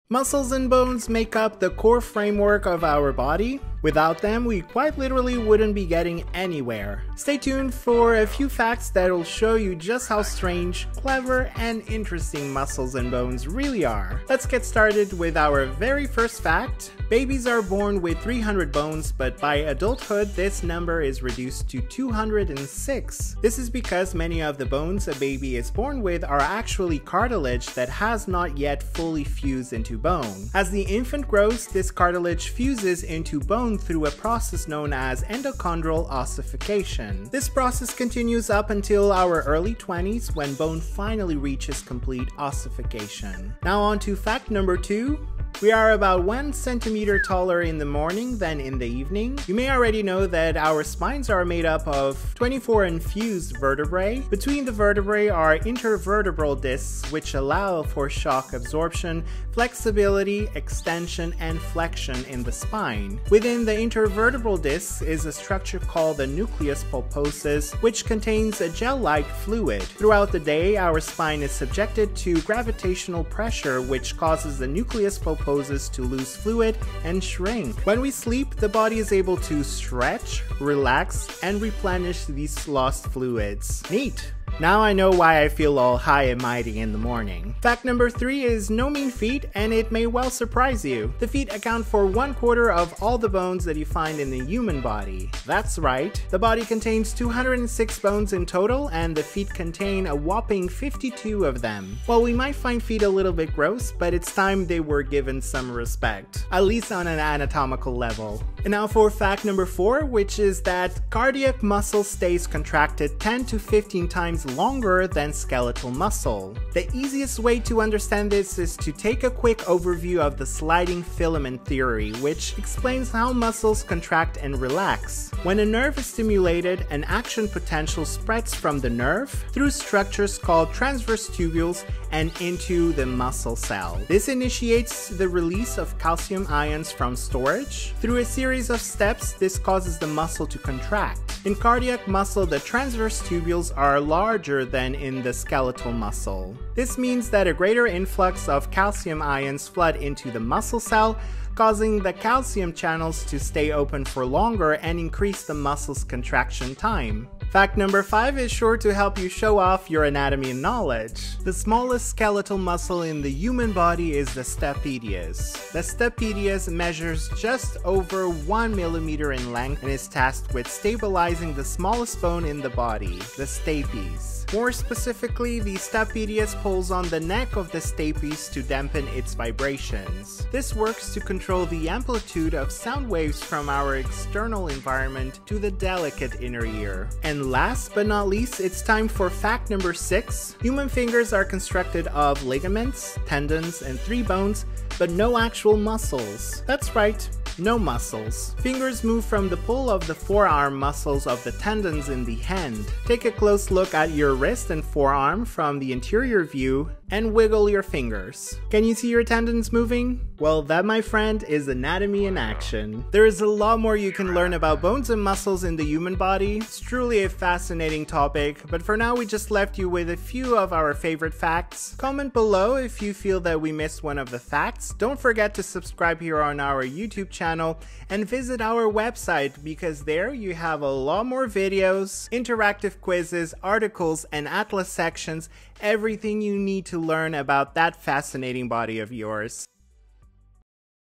Muscles and bones make up the core framework of our body. Without them, we quite literally wouldn't be getting anywhere. Stay tuned for a few facts that'll show you just how strange, clever, and interesting muscles and bones really are. Let's get started with our very first fact. Babies are born with 300 bones, but by adulthood, this number is reduced to 206. This is because many of the bones a baby is born with are actually cartilage that has not yet fully fused into bone. As the infant grows, this cartilage fuses into bone through a process known as endochondral ossification. This process continues up until our early 20s when bone finally reaches complete ossification. Now on to fact number 2. We are about 1 centimeter taller in the morning than in the evening. You may already know that our spines are made up of 24 infused vertebrae. Between the vertebrae are intervertebral discs which allow for shock absorption, flexibility, extension, and flexion in the spine. Within the intervertebral discs is a structure called the nucleus pulposus, which contains a gel-like fluid. Throughout the day, our spine is subjected to gravitational pressure, which causes the nucleus pulposus to lose fluid and shrink. When we sleep, the body is able to stretch, relax, and replenish these lost fluids. Neat! Now I know why I feel all high and mighty in the morning. Fact number 3 is no mean feat, and it may well surprise you. The feet account for 1/4 of all the bones that you find in the human body. That's right, the body contains 206 bones in total, and the feet contain a whopping 52 of them. Well, we might find feet a little bit gross, but it's time they were given some respect, at least on an anatomical level. And now for fact number 4, which is that cardiac muscle stays contracted 10 to 15 times longer than skeletal muscle. The easiest way to understand this is to take a quick overview of the sliding filament theory, which explains how muscles contract and relax. When a nerve is stimulated, an action potential spreads from the nerve through structures called transverse tubules and into the muscle cell. This initiates the release of calcium ions from storage. Through a series of steps, this causes the muscle to contract. In cardiac muscle, the transverse tubules are larger than in the skeletal muscle. This means that a greater influx of calcium ions flood into the muscle cell, causing the calcium channels to stay open for longer and increase the muscle's contraction time. Fact number 5 is sure to help you show off your anatomy knowledge. The smallest skeletal muscle in the human body is the stapedius. The stapedius measures just over 1 millimeter in length and is tasked with stabilizing the smallest bone in the body, the stapes. More specifically, the stapedius pulls on the neck of the stapes to dampen its vibrations. This works to control the amplitude of sound waves from our external environment to the delicate inner ear. And last but not least, it's time for fact number 6. Human fingers are constructed of ligaments, tendons, and 3 bones, but no actual muscles. That's right, no muscles. Fingers move from the pull of the forearm muscles of the tendons in the hand. Take a close look at your wrist and forearm from the interior view and wiggle your fingers. Can you see your tendons moving? Well, that, my friend, is anatomy in action. There is a lot more you can learn about bones and muscles in the human body. It's truly a fascinating topic, but for now we just left you with a few of our favorite facts. Comment below if you feel that we missed one of the facts. Don't forget to subscribe here on our YouTube channel and visit our website, because there you have a lot more videos, interactive quizzes, articles, and atlas sections, everything you need to learn about that fascinating body of yours.